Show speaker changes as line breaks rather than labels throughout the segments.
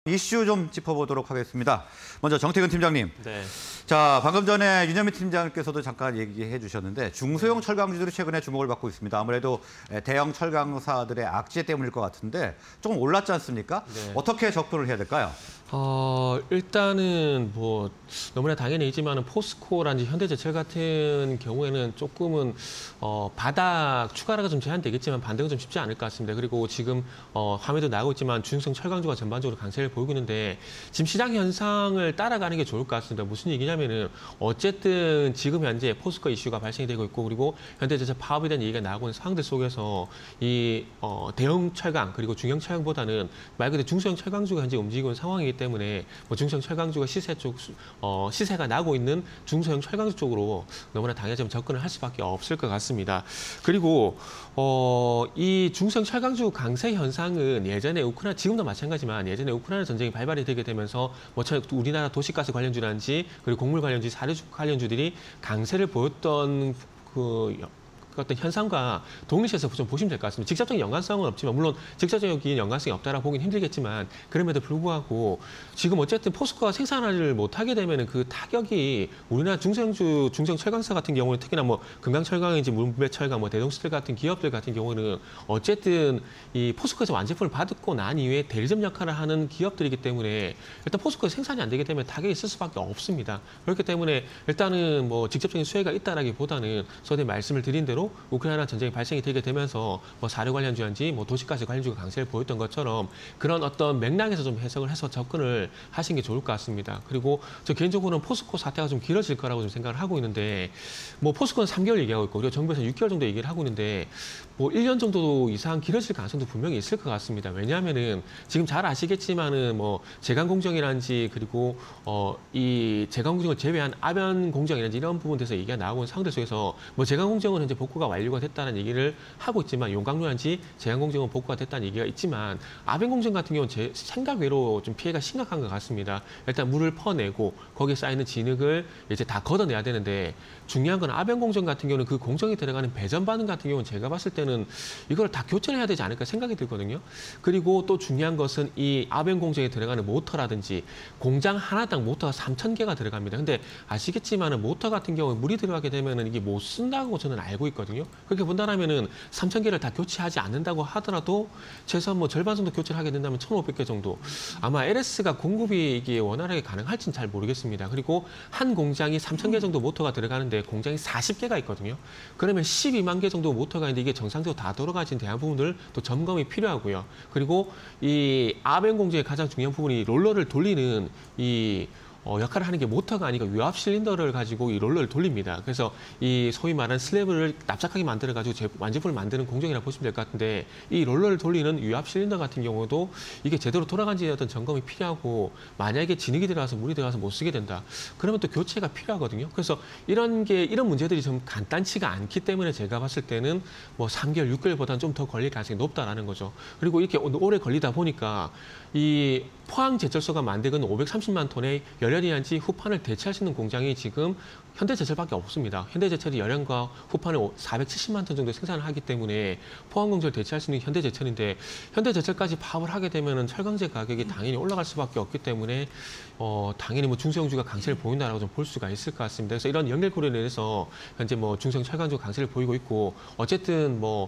이슈 좀 짚어보도록 하겠습니다. 먼저 정태근 팀장님.
네.
자, 방금 전에 윤현미 팀장님께서도 잠깐 얘기해 주셨는데 중소형 철강주들이 최근에 주목을 받고 있습니다. 아무래도 대형 철강사들의 악재 때문일 것 같은데 조금 올랐지 않습니까?
네.
어떻게 접근을 해야 될까요?
일단은 뭐 너무나 당연히지만은 포스코라든지 현대제철 같은 경우에는 조금은 바닥 추가라가 좀 제한되겠지만 반등은 좀 쉽지 않을 것 같습니다. 그리고 지금 화면도 나오고 있지만 중성 철강주가 전반적으로 강세를 보이고 있는데 지금 시장 현상을 따라가는 게 좋을 것 같습니다. 무슨 얘기냐면은 어쨌든 지금 현재 포스코 이슈가 발생이 되고 있고 그리고 현대제철 파업에 대한 얘기가 나오고 있는 상황들 속에서 이 대형 철강 그리고 중형 철강보다는 말 그대로 중소형 철강주가 현재 움직이고 있는 상황이기 때문에 뭐 중소형 철강주가 시세가 나고 있는 중소형 철강주 쪽으로 너무나 당연히 좀 접근을 할 수밖에 없을 것 같습니다. 그리고 이 중소형 철강주 강세 현상은 예전에 우크라이나 지금도 마찬가지지만 예전에 우크라이나 전쟁이 발발이 되게 되면서 뭐 우리나라 도시가스 관련주라든지 그리고 곡물 관련주, 사료주 관련주들이 강세를 보였던 어떤 현상과 동일시해서 좀 보시면 될 것 같습니다. 직접적인 연관성은 없지만 물론 직접적인 연관성이 없다라고 보긴 힘들겠지만 그럼에도 불구하고 지금 어쨌든 포스코가 생산을 못하게 되면 그 타격이 우리나라 중소형 철강사 같은 경우는 특히나 뭐 금강철강인지 문배철강, 뭐 대동스틸 같은 기업들 같은 경우는 어쨌든 이 포스코에서 완제품을 받고 난 이후에 대리점 역할을 하는 기업들이기 때문에 일단 포스코에 생산이 안 되게 되면 타격이 있을 수밖에 없습니다. 그렇기 때문에 일단은 뭐 직접적인 수혜가 있다라기보다는 전에 말씀을 드린 대로 우크라이나 전쟁이 발생이 되게 되면서 뭐 사료 관련주인지 뭐 도시가스 관련주가 강세를 보였던 것처럼 그런 어떤 맥락에서 좀 해석을 해서 접근을 하시는 게 좋을 것 같습니다. 그리고 저 개인적으로는 포스코 사태가 좀 길어질 거라고 좀 생각을 하고 있는데 뭐 포스코는 3개월 얘기하고 있고 그리고 정부에서 6개월 정도 얘기를 하고 있는데 뭐 1년 정도 이상 길어질 가능성도 분명히 있을 것 같습니다. 왜냐하면은 지금 잘 아시겠지만은 뭐 제강공정이라든지 그리고 이 제강공정을 제외한 아변공정이라든지 이런 부분에서 얘기가 나오고 있는 상황들 속에서 뭐 제강공정은 현재 복구가 완료가 됐다는 얘기를 하고 있지만 용광로라든지 제강공정은 복구가 됐다는 얘기가 있지만 아변공정 같은 경우는 제 생각 외로 좀 피해가 심각한 것 같습니다. 일단 물을 퍼내고 거기에 쌓이는 진흙을 이제 다 걷어내야 되는데 중요한 건 아변공정 같은 경우는 그 공정에 들어가는 배전 반응 같은 경우는 제가 봤을 때는 이걸 다 교체를 해야 되지 않을까 생각이 들거든요. 그리고 또 중요한 것은 이 아변공정에 들어가는 모터라든지 공장 하나당 모터가 3,000개가 들어갑니다. 근데 아시겠지만은 모터 같은 경우에 물이 들어가게 되면은 이게 못 쓴다고 저는 알고 있거든요. 그렇게 본다면은 3,000개를 다 교체하지 않는다고 하더라도 최소한 뭐 절반 정도 교체를 하게 된다면 1,500개 정도. 아마 LS가 공급이 이게 원활하게 가능할지는 잘 모르겠습니다. 그리고 한 공장이 3,000개 정도 모터가 들어가는데 공장이 40개가 있거든요. 그러면 12만 개 정도 모터가 있는데 이게 정상적으로 다 돌아가진 대한 부분들 또 점검이 필요하고요. 그리고 이 아벤 공정의 가장 중요한 부분이 롤러를 돌리는 이 역할을 하는 게 모터가 아니고 유압 실린더를 가지고 이 롤러를 돌립니다. 그래서 이 소위 말하는 슬랩을 납작하게 만들어가지고 완제품을 만드는 공정이라고 보시면 될 것 같은데 이 롤러를 돌리는 유압 실린더 같은 경우도 이게 제대로 돌아간지에 어떤 점검이 필요하고 만약에 진흙이 들어가서 물이 들어가서 못 쓰게 된다. 그러면 또 교체가 필요하거든요. 그래서 이런 문제들이 좀 간단치가 않기 때문에 제가 봤을 때는 뭐 3개월, 6개월보다는 좀 더 걸릴 가능성이 높다라는 거죠. 그리고 이렇게 오래 걸리다 보니까 이 포항제철소가 만드는 530만 톤의 열연이란지 후판을 대체할 수 있는 공장이 지금 현대제철밖에 없습니다. 현대제철이 열연과 후판을 470만 톤 정도 생산을 하기 때문에 포항공정을 대체할 수 있는 현대제철인데 현대제철까지 파업을 하게 되면은 철강제 가격이 당연히 올라갈 수밖에 없기 때문에 당연히 뭐 중소형주가 강세를 보인다라고 좀 볼 수가 있을 것 같습니다. 그래서 이런 연결고리에 대해서 현재 뭐 중소형 철강주가 강세를 보이고 있고 어쨌든 뭐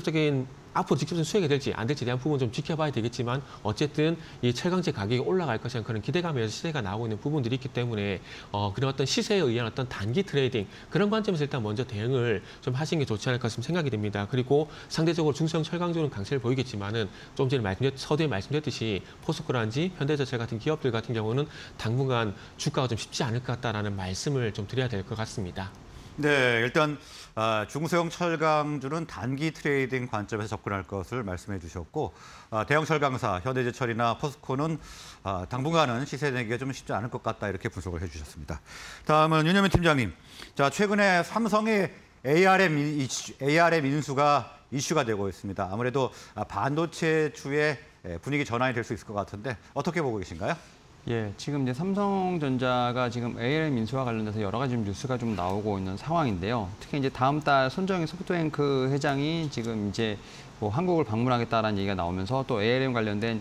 앞으로 직접적인 수혜가 될지 안 될지에 대한 부분 좀 지켜봐야 되겠지만 어쨌든 이 철강제 가격이 올라갈 것이라는 그런 기대감에서 시세가 나오고 있는 부분들이 있기 때문에 그런 어떤 시세에 의한 어떤 단기 트레이딩 그런 관점에서 일단 먼저 대응을 좀 하시는 게 좋지 않을까 생각이 듭니다. 그리고 상대적으로 중소형 철강주는 강세를 보이겠지만은 좀 전에 서두에 말씀드렸듯이 포스코라든지 현대제철 같은 기업들 같은 경우는 당분간 주가가 좀 쉽지 않을 것 같다라는 말씀을 좀 드려야 될 것 같습니다.
네, 일단 중소형 철강주는 단기 트레이딩 관점에서 접근할 것을 말씀해 주셨고 대형 철강사 현대제철이나 포스코는 당분간은 시세 내기가 좀 쉽지 않을 것 같다 이렇게 분석을 해주셨습니다. 다음은 윤현미 팀장님. 자, 최근에 삼성의 ARM 인수가 이슈가 되고 있습니다. 아무래도 반도체주의 분위기 전환이 될 수 있을 것 같은데 어떻게 보고 계신가요?
예, 지금 이제 삼성전자가 지금 ARM 인수와 관련돼서 여러 가지 뉴스가 좀 나오고 있는 상황인데요. 특히 이제 다음 달 손정희 소프트뱅크 회장이 지금 이제 뭐 한국을 방문하겠다라는 얘기가 나오면서 또 ARM 관련된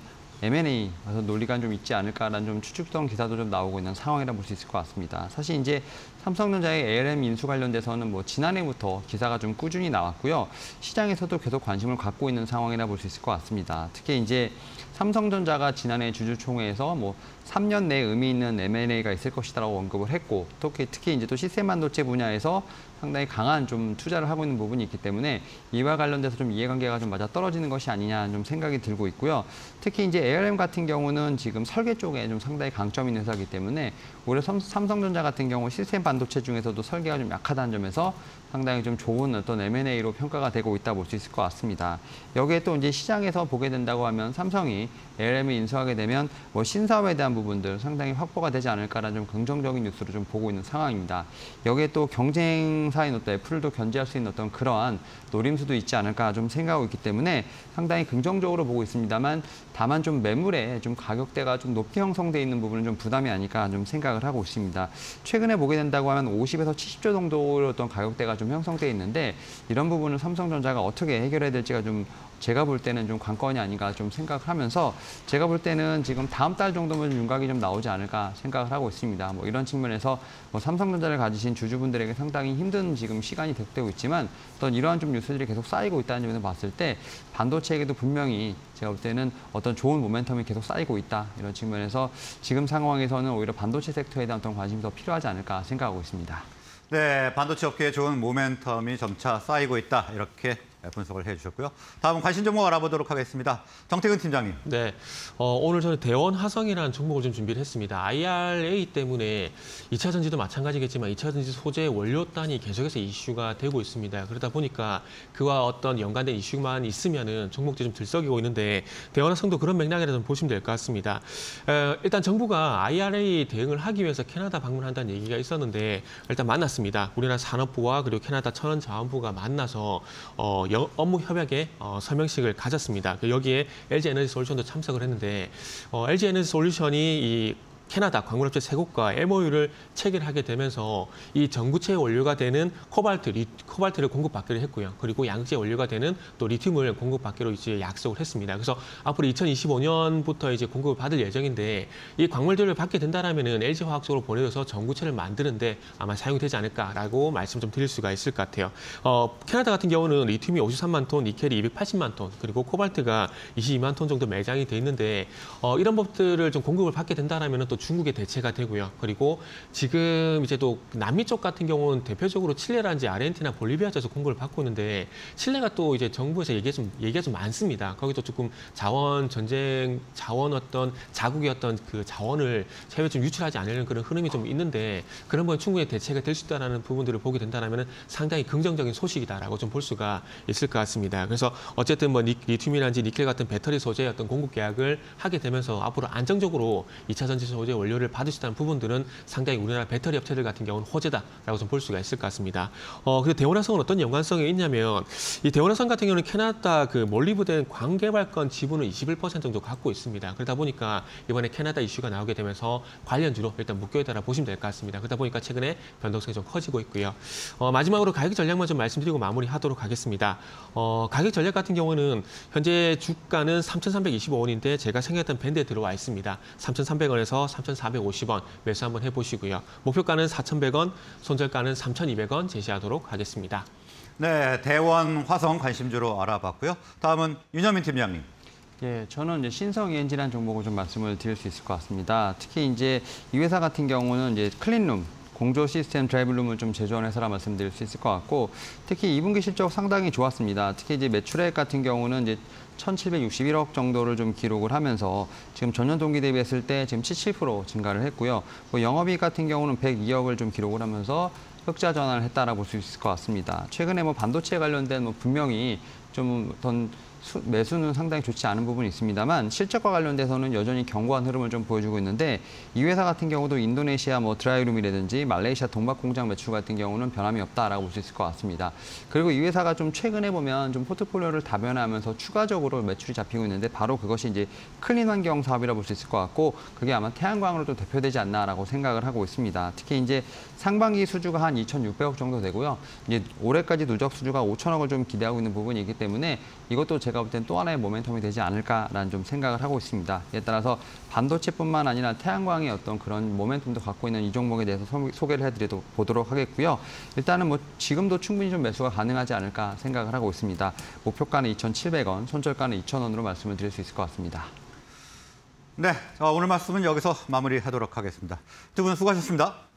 M&A 와서 논리가 좀 있지 않을까라는 좀 추측성 기사도 좀 나오고 있는 상황이라 볼 수 있을 것 같습니다. 사실 이제 삼성전자의 ALM 인수 관련돼서는 뭐 지난해부터 기사가 좀 꾸준히 나왔고요. 시장에서도 계속 관심을 갖고 있는 상황이라 볼 수 있을 것 같습니다. 특히 이제 삼성전자가 지난해 주주총회에서 뭐 3년 내에 의미 있는 M&A가 있을 것이다라고 언급을 했고, 특히 이제 또 시스템 반도체 분야에서 상당히 강한 좀 투자를 하고 있는 부분이 있기 때문에 이와 관련돼서 좀 이해관계가 좀 맞아 떨어지는 것이 아니냐 좀 생각이 들고 있고요. 특히 이제 ARM 같은 경우는 지금 설계 쪽에 좀 상당히 강점이 있는 회사이기 때문에 오히려 삼성전자 같은 경우 시스템 반도체 중에서도 설계가 좀 약하다는 점에서 상당히 좀 좋은 어떤 M&A로 평가가 되고 있다 볼 수 있을 것 같습니다. 여기에 또 이제 시장에서 보게 된다고 하면 삼성이 ARM을 인수하게 되면 뭐 신사업에 대한 부분들 상당히 확보가 되지 않을까라는 좀 긍정적인 뉴스를 좀 보고 있는 상황입니다. 여기에 또 경쟁사인 어떤 애플도 견제할 수 있는 어떤 그러한 노림수도 있지 않을까 좀 생각하고 있기 때문에 상당히 긍정적으로 보고 있습니다만, 다만 좀 매물에 좀 가격대가 좀 높게 형성돼 있는 부분은 좀 부담이 아닐까 좀 생각을 하고 있습니다. 최근에 보게 된다고 하면 50에서 70조 정도의 어떤 가격대가 좀 형성돼 있는데, 이런 부분을 삼성전자가 어떻게 해결해야 될지가 좀 제가 볼 때는 좀 관건이 아닌가 좀 생각을 하면서, 제가 볼 때는 지금 다음 달 정도면 윤곽이 좀 나오지 않을까 생각을 하고 있습니다. 뭐 이런 측면에서 뭐 삼성전자를 가지신 주주분들에게 상당히 힘든 지금 시간이 계속되고 있지만, 어떤 이러한 좀 뉴스들이 계속 쌓이고 있다는 점에서 봤을 때 반도체에게도 분명히 제가 볼 때는 어떤 좋은 모멘텀이 계속 쌓이고 있다, 이런 측면에서 지금 상황에서는 오히려 반도체 섹터에 대한 어떤 관심이 더 필요하지 않을까 생각하고 있습니다.
네, 반도체 업계에 좋은 모멘텀이 점차 쌓이고 있다, 이렇게 분석을 해주셨고요. 다음은 관심 종목 알아보도록 하겠습니다. 정태근 팀장님.
네, 오늘 저는 대원화성이라는 종목을 좀 준비를 했습니다. IRA 때문에 2차 전지도 마찬가지겠지만 2차 전지 소재 원료단이 계속해서 이슈가 되고 있습니다. 그러다 보니까 그와 어떤 연관된 이슈만 있으면은 종목들이 좀 들썩이고 있는데, 대원화성도 그런 맥락이라 좀 보시면 될 것 같습니다. 일단 정부가 IRA 대응을 하기 위해서 캐나다 방문한다는 얘기가 있었는데 일단 만났습니다. 우리나라 산업부와 그리고 캐나다 천연자원부가 만나서 업무 협약의 서명식을 가졌습니다. 여기에 LG 에너지 솔루션도 참석을 했는데, LG 에너지 솔루션이 이 캐나다 광물업체 세 곳과 MOU를 체결하게 되면서 이 전구체 원료가 되는 코발트를 공급받기로 했고요. 그리고 양재 원료가 되는 또 리튬을 공급받기로 이제 약속을 했습니다. 그래서 앞으로 2025년부터 이제 공급을 받을 예정인데, 이 광물들을 받게 된다라면은 LG 화학 쪽으로 보내줘서 전구체를 만드는데 아마 사용이 되지 않을까라고 말씀 좀 드릴 수가 있을 것 같아요. 캐나다 같은 경우는 리튬이 53만 톤, 니켈이 280만 톤, 그리고 코발트가 22만 톤 정도 매장이 돼 있는데, 이런 법들을 좀 공급을 받게 된다라면은 또 중국의 대체가 되고요. 그리고 지금 이제 또 남미 쪽 같은 경우는 대표적으로 칠레라든지 아르헨티나, 볼리비아 쪽에서 공급을 받고 있는데, 칠레가 또 이제 정부에서 얘기가 좀 많습니다. 거기도 조금 자원 어떤 자국의 어떤 그 자원을 해외 좀 유출하지 않으려는 그런 흐름이 좀 있는데, 그런 부분 충분히 대체가 될 수 있다는 부분들을 보게 된다면 상당히 긍정적인 소식이다라고 좀 볼 수가 있을 것 같습니다. 그래서 어쨌든 뭐 리튬이라든지 니켈 같은 배터리 소재의 어떤 공급 계약을 하게 되면서 앞으로 안정적으로 2차 전지 소재 원료를 받을 수 있다는 부분들은 상당히 우리나라 배터리 업체들 같은 경우는 호재다라고 좀 볼 수가 있을 것 같습니다. 그리고 대원화성은 어떤 연관성이 있냐면, 이 대원화성 같은 경우는 캐나다 그 몰리브덴 광개발권 지분을 21% 정도 갖고 있습니다. 그러다 보니까 이번에 캐나다 이슈가 나오게 되면서 관련주로 일단 묶여있다라 보시면 될 것 같습니다. 그러다 보니까 최근에 변동성이 좀 커지고 있고요. 마지막으로 가격 전략만 좀 말씀드리고 마무리하도록 하겠습니다. 가격 전략 같은 경우는 현재 주가는 3,325원인데 제가 생각했던 밴드에 들어와 있습니다. 3,300원에서 3,450원 매수 한번 해보시고요. 목표가는 4,100원, 손절가는 3,200원 제시하도록 하겠습니다.
네, 대원 화성 관심주로 알아봤고요. 다음은 윤여민 팀장님.
예, 저는 이제 신성 ENG라는 종목을 좀 말씀을 드릴 수 있을 것 같습니다. 특히 이제 이 회사 같은 경우는 이제 클린룸, 공조 시스템 드라이브룸을 좀 제조한 회사라 말씀드릴 수 있을 것 같고, 특히 2분기 실적 상당히 좋았습니다. 특히 이제 매출액 같은 경우는 이제 1,761억 정도를 좀 기록을 하면서 지금 전년 동기 대비했을 때 지금 77% 증가를 했고요. 뭐 영업이익 같은 경우는 102억을 좀 기록을 하면서 흑자 전환을 했다라고 볼 수 있을 것 같습니다. 최근에 뭐 반도체 관련된 뭐 분명히 좀 어떤 매수는 상당히 좋지 않은 부분이 있습니다만, 실적과 관련돼서는 여전히 견고한 흐름을 좀 보여주고 있는데, 이 회사 같은 경우도 인도네시아 뭐 드라이룸이라든지 말레이시아 동박 공장 매출 같은 경우는 변함이 없다라고 볼 수 있을 것 같습니다. 그리고 이 회사가 좀 최근에 보면 좀 포트폴리오를 다변화하면서 추가적으로 매출이 잡히고 있는데, 바로 그것이 이제 클린 환경 사업이라 볼 수 있을 것 같고, 그게 아마 태양광으로도 대표되지 않나라고 생각을 하고 있습니다. 특히 이제 상반기 수주가 한 2,600억 정도 되고요. 이제 올해까지 누적 수주가 5,000억을 좀 기대하고 있는 부분이기 때문에, 이것도 제가 제가 볼 땐 또 하나의 모멘텀이 되지 않을까라는 좀 생각을 하고 있습니다. 이에 따라서 반도체뿐만 아니라 태양광의 어떤 그런 모멘텀도 갖고 있는 이 종목에 대해서 소개를 해드리도록 하겠고요. 일단은 뭐 지금도 충분히 좀 매수가 가능하지 않을까 생각을 하고 있습니다. 목표가는 2,700원, 손절가는 2,000원으로 말씀을 드릴 수 있을 것 같습니다.
네, 오늘 말씀은 여기서 마무리하도록 하겠습니다. 두 분 수고하셨습니다.